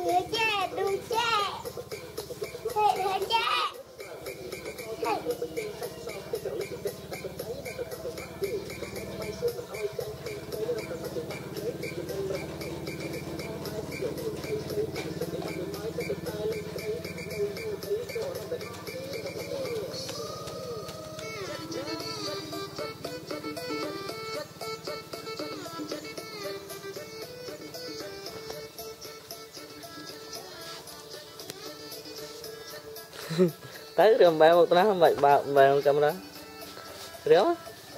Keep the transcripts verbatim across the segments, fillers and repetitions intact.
tới rồi bạn một nó vậy bạn bạn cầm đó đó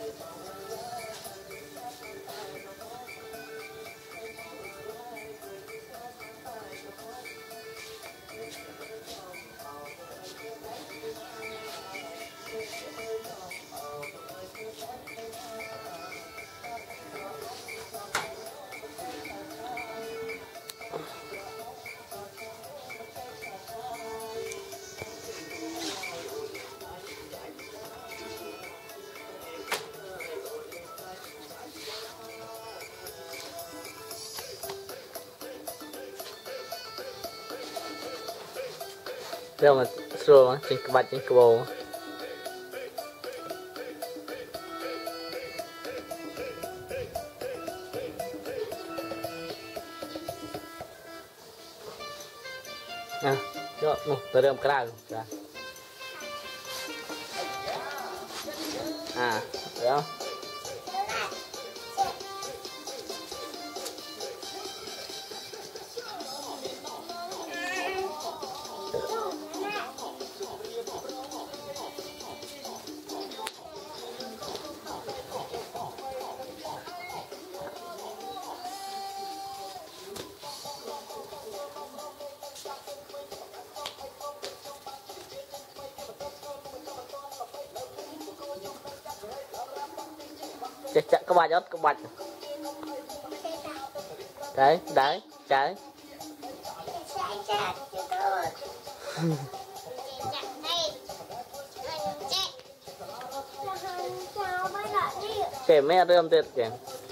đâu mà xua mà trên cái bạch trên cái bồ à đó một tới đây một cái nào à đó chắc chắc có bạch có bạch đấy đấy trái kể mẹ rơm tuyệt kìa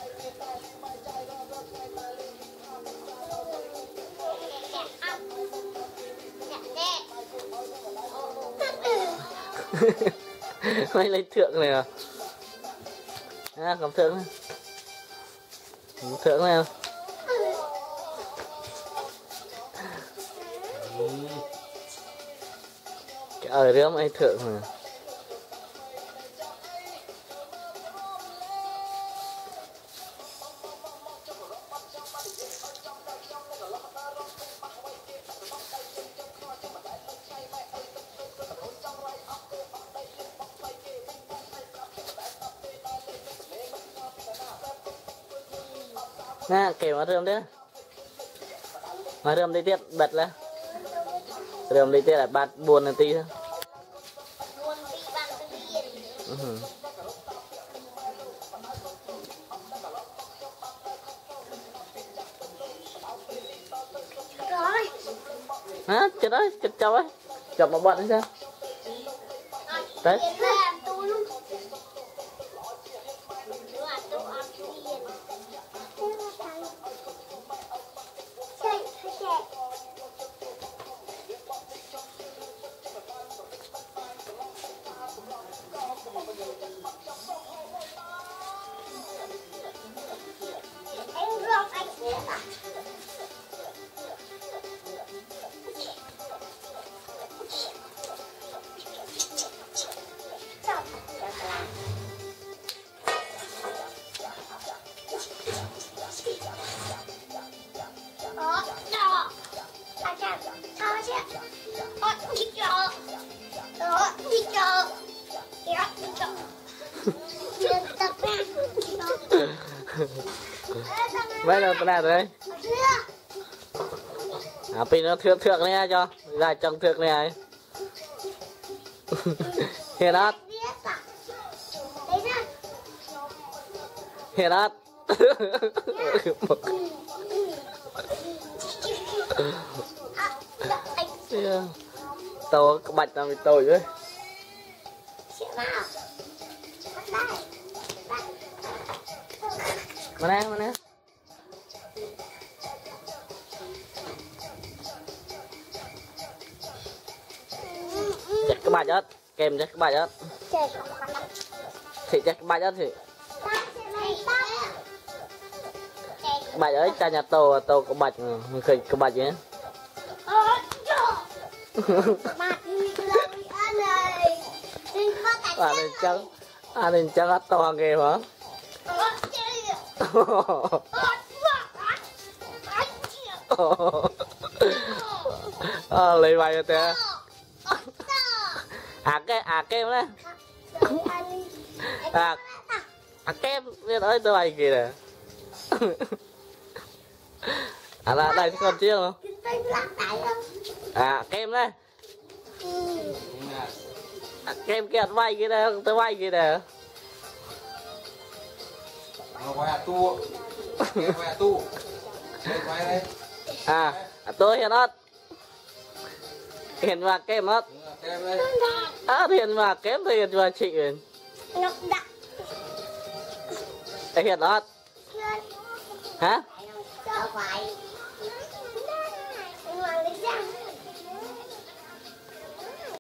mày lấy thượng này à à, cầm thượng này cầm thượng này ở rơm ai thượng này nè kêu mà rơm đấy mà rơm đi tiếp bật lên rơm đi tiếp là bát buồn là tí thôi uh-huh. Hả chết đấy chết cháu ấy chọc một bọn sao đấy mấy đâu tao rồi đấy à pin nó thượng thượng này cho ra trong thượng này hiện đó hiện đó tao bạch nào bị tồi đấy mà nè mà nè bạch ớt kem chắc bạch ớt thì chắc bạch ớt thì bạch ớt cha nhà tô tô có bạch mình khơi có bạch nhé à nên chắc à nên chắc ớt to ghê hả à, lấy bài cho thế à cái à kem đấy à à kem biết ơi tôi bài kìa nè à là đây thì còn chiếc không à kem đấy à, kem kia bay kia nè tôi bay kia nè quay tu quay tu quay đây à tôi hiện ớt hiện mà kem ớt à hiện mà kém thì hiện mà chị hiện hiện ớt hả